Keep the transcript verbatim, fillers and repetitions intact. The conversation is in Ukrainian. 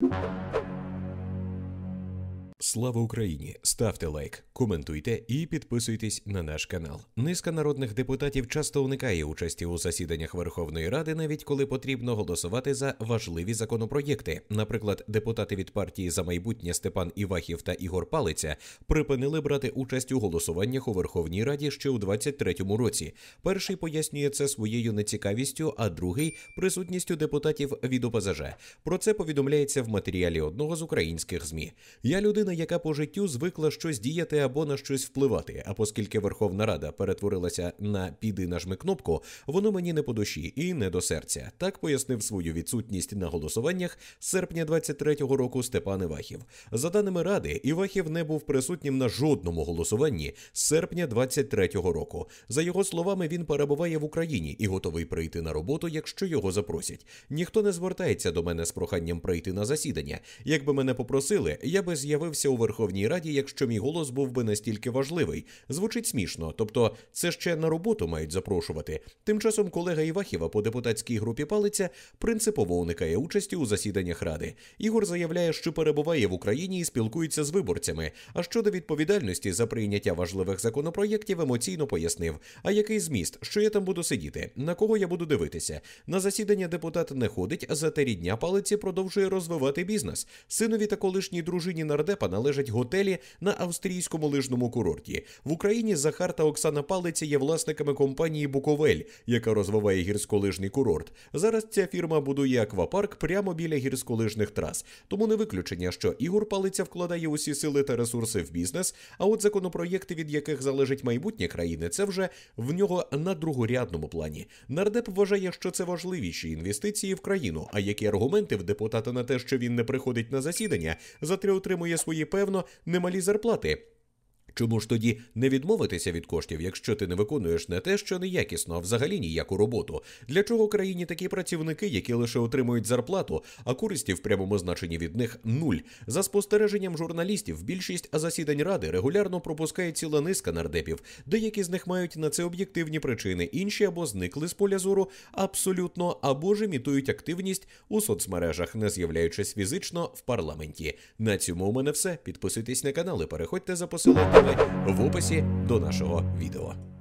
Слава Україні! Ставте лайк, коментуйте і підписуйтесь на наш канал. Низка народних депутатів часто уникає участі у засіданнях Верховної Ради, навіть коли потрібно голосувати за важливі законопроєкти. Наприклад, депутати від партії «За майбутнє» Степан Івахів та Ігор Палиця припинили брати участь у голосуваннях у Верховній Раді ще у двадцять третьому році. Перший пояснює це своєю нецікавістю, а другий – присутністю депутатів від О Пе Зе Же. Про це повідомляється в матеріалі одного з українських ЗМІ. «Я людина, яка по життю звикла щось діяти або на щось впливати, а оскільки Верховна Рада перетворилася на «піди нажми кнопку», воно мені не по душі і не до серця», – так пояснив свою відсутність на голосуваннях з серпня двадцять третього року Степан Івахів. За даними Ради, Івахів не був присутнім на жодному голосуванні з серпня двадцять третього року. За його словами, він перебуває в Україні і готовий прийти на роботу, якщо його запросять. «Ніхто не звертається до мене з проханням прийти на засідання. Якби мене попросили, я би з'явився у Верховній Раді, якщо мій голос був би настільки важливий». Звучить смішно, тобто це ще на роботу мають запрошувати. Тим часом колега Івахіва по депутатській групі Палиця принципово уникає участі у засіданнях Ради. Ігор заявляє, що перебуває в Україні і спілкується з виборцями. А щодо відповідальності за прийняття важливих законопроєктів емоційно пояснив: «А який зміст? Що я там буду сидіти? На кого я буду дивитися? На засідання депутат не ходить, зате рідня Палиці продовжує розвивати бізнес. Синові та колишній дружині нардепа належать готелі на австрійському лижному курорті. В Україні Захар та Оксана Палиці є власниками компанії «Буковель», яка розвиває гірськолижний курорт. Зараз ця фірма будує аквапарк прямо біля гірськолижних трас. Тому не виключення, що Ігор Палиця вкладає усі сили та ресурси в бізнес, а от законопроєкти, від яких залежить майбутнє країни, це вже в нього на другорядному плані. Нардеп вважає, що це важливіші інвестиції в країну. А які аргументи в депутата на те, що він не приходить на засідання, зате отримує свої, певно, немалі зарплати? Чому ж тоді не відмовитися від коштів, якщо ти не виконуєш не те, що неякісно, а взагалі ніяку роботу? Для чого країні такі працівники, які лише отримують зарплату, а користі в прямому значенні від них нуль? За спостереженням журналістів, більшість засідань Ради регулярно пропускає ціла низка нардепів. Деякі з них мають на це об'єктивні причини, інші або зникли з поля зору абсолютно, або ж імітують активність у соцмережах, не з'являючись фізично в парламенті. На цьому у мене все. Підписуйтесь на канал і переходьте за посиланням в описі до нашого відео.